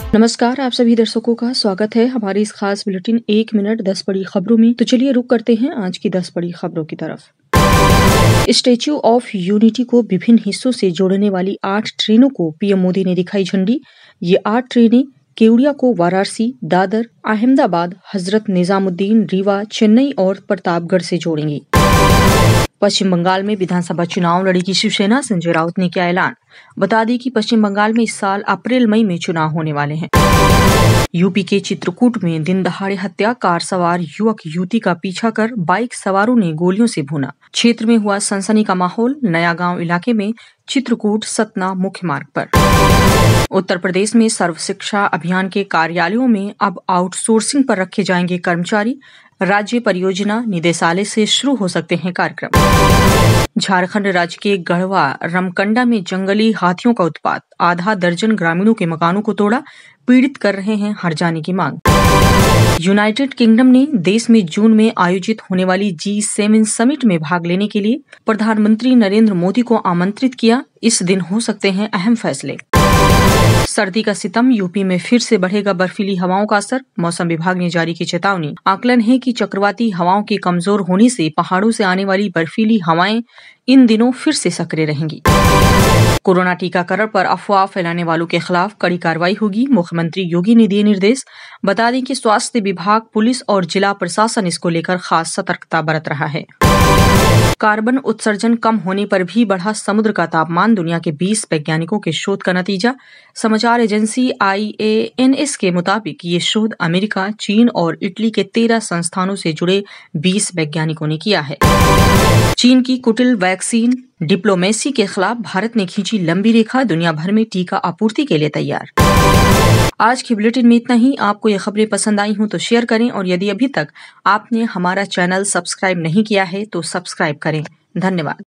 नमस्कार, आप सभी दर्शकों का स्वागत है हमारी इस खास बुलेटिन 1 मिनट 10 बड़ी खबरों में। तो चलिए रुक करते हैं आज की 10 बड़ी खबरों की तरफ। स्टैच्यू ऑफ यूनिटी को विभिन्न हिस्सों से जोड़ने वाली 8 ट्रेनों को पीएम मोदी ने दिखाई झंडी। ये 8 ट्रेनें केवड़िया को वाराणसी, दादर, अहमदाबाद, हजरत निजामुद्दीन, रीवा, चेन्नई और प्रतापगढ़ से जोड़ेंगी। पश्चिम बंगाल में विधानसभा चुनाव लड़ेगी शिवसेना, संजय राउत ने किया ऐलान। बता दें कि पश्चिम बंगाल में इस साल अप्रैल मई में चुनाव होने वाले हैं। यूपी के चित्रकूट में दिन दहाड़े हत्या, कार सवार युवक युवती का पीछा कर बाइक सवारों ने गोलियों से भूना। क्षेत्र में हुआ सनसनी का माहौल, नया गांव इलाके में चित्रकूट सतना मुख्य मार्ग पर। उत्तर प्रदेश में सर्व शिक्षा अभियान के कार्यालयों में अब आउटसोर्सिंग पर रखे जाएंगे कर्मचारी। राज्य परियोजना निदेशालय से शुरू हो सकते हैं कार्यक्रम। झारखंड राज्य के गढ़वा रमकंडा में जंगली हाथियों का उत्पात, आधा दर्जन ग्रामीणों के मकानों को तोड़ा, पीड़ित कर रहे हैं हर जाने की मांग। यूनाइटेड किंगडम ने देश में जून में आयोजित होने वाली G7 समिट में भाग लेने के लिए प्रधानमंत्री नरेंद्र मोदी को आमंत्रित किया। इस दिन हो सकते हैं अहम फैसले। सर्दी का सितम, यूपी में फिर से बढ़ेगा बर्फीली हवाओं का असर, मौसम विभाग ने जारी की चेतावनी। आकलन है कि चक्रवाती हवाओं के कमजोर होने से पहाड़ों से आने वाली बर्फीली हवाएं इन दिनों फिर से सक्रिय रहेंगी। कोरोना टीकाकरण पर अफवाह फैलाने वालों के खिलाफ कड़ी कार्रवाई होगी, मुख्यमंत्री योगी ने दिए निर्देश। बता दें कि स्वास्थ्य विभाग, पुलिस और जिला प्रशासन इसको लेकर खास सतर्कता बरत रहा है। कार्बन उत्सर्जन कम होने पर भी बढ़ा समुद्र का तापमान, दुनिया के 20 वैज्ञानिकों के शोध का नतीजा। समाचार एजेंसी IANS के मुताबिक ये शोध अमेरिका, चीन और इटली के 13 संस्थानों से जुड़े 20 वैज्ञानिकों ने किया है। चीन की कुटिल वैक्सीन डिप्लोमेसी के खिलाफ भारत ने खींची लंबी रेखा, दुनिया भर में टीका आपूर्ति के लिए तैयार। आज की बुलेटिन में इतना ही। आपको ये खबरें पसंद आई हो तो शेयर करें और यदि अभी तक आपने हमारा चैनल सब्सक्राइब नहीं किया है तो सब्सक्राइब करें। धन्यवाद।